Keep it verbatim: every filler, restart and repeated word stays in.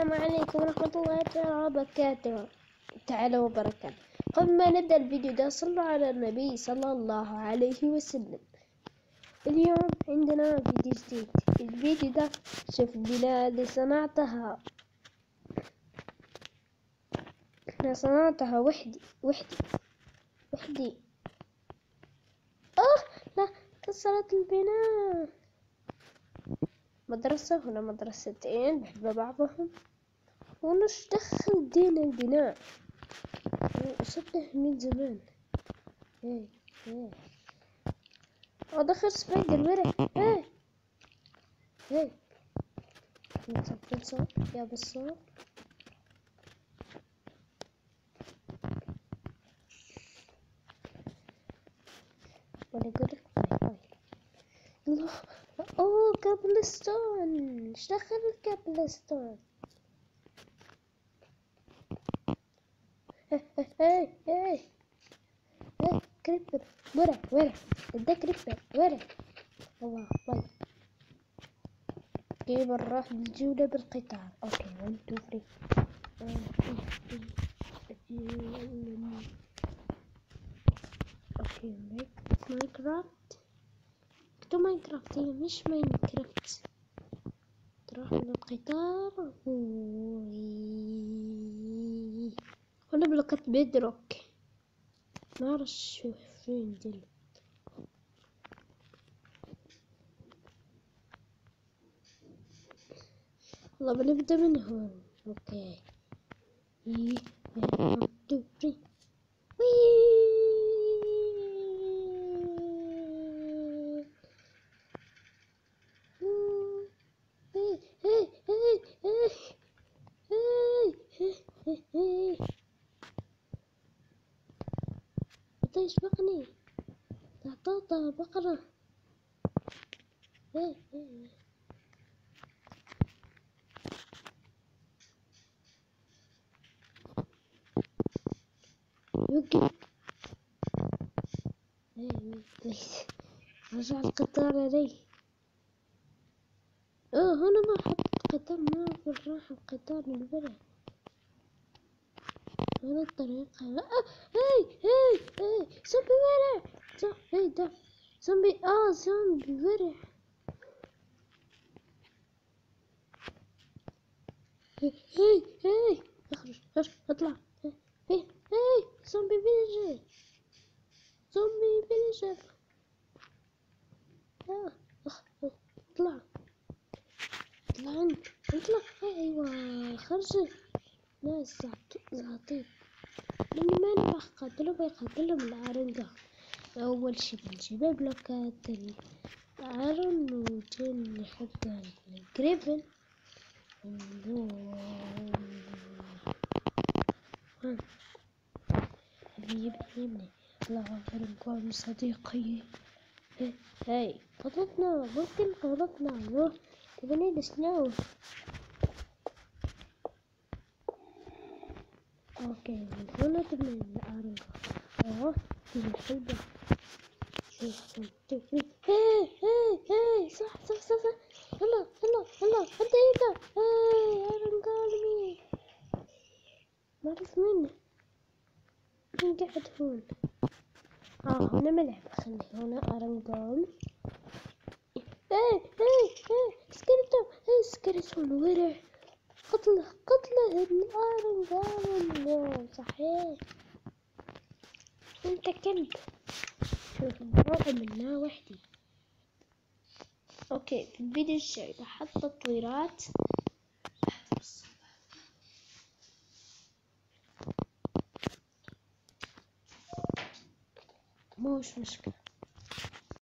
السلام عليكم ورحمة الله تعالى وبركاته تعالى وبركاته. قبل ما نبدأ الفيديو ده صلوا على النبي صلى الله عليه وسلم. اليوم عندنا فيديو جديد. الفيديو ده شوف البناء اللي صنعتها، أنا صنعتها وحدي وحدي وحدي أوه لا، كسرت البناء. مدرسة هنا مدرستين بحب بعضهم، ونش دخل دين البناء أصبته من زمان. هاي هاي أدخل سبايدر ورا. هاي هاي نسجل صوت يا بالصوت. ولا يقولك باي باي. الله، أوه كابلستون، إيش دخل الكابلستون؟ هاي هاي هاي هاي كريبر ورا ورا، ده كريبر ورا. الله باي. كيف نروح الجولة بالقطار؟ اوكي ون تو ثري. اوكي ماينكرافت، اكتب ماينكرافت، هي مش ماينكرافت. تروح للقطار هنا بلقت بيدروك، نعرف شو فين دل. والله بنبدأ من هون. اوكي ايه واحد اتنين تلاتة. بطيش بقني تعطوطة بقرة. وقف. رجع القطار علي. اه هنا ما حط قطار، ما راح القطار من برا. هنا الطريقة. آه هاي هاي هاي زومبي ورع. هاي ده زومبي. اه زومبي ورع. هاي هاي هاي اخرج اخرج اطلع. هاي هاي زومبي فيليجر، زومبي فيليجر. اه اطلع اطلع انت اطلع. ايوه خرجي. ناس زعطيت لاني ما نبغى اقاتله، بيقاتلهم العرنقة. اول شي بنجيب بلوكات العرن وجن نحط الجريفن. حبيبي يبني الله يرحم صديقي. هاي غلطنا، ممكن غلطنا. يوه تبني السنو. اوكي من هنا تبني الأرنقة. اه الحلبة. هاي هاي هاي صح صح صح صح. هلا هلا هلا انت ايده. هاي أرنقالمي ما عرف منه مين قاعد هون. اه هنا ملعب، خلي هنا أرنقال. ايه ايه ايه سكرتو. ايه سكرتون ورع. قتله قتله الأرنقال. صحيح انت كلب. شوف بروح منها وحدي. اوكي في الفيديو الجاي بحط تطويرات. مش مشكلة.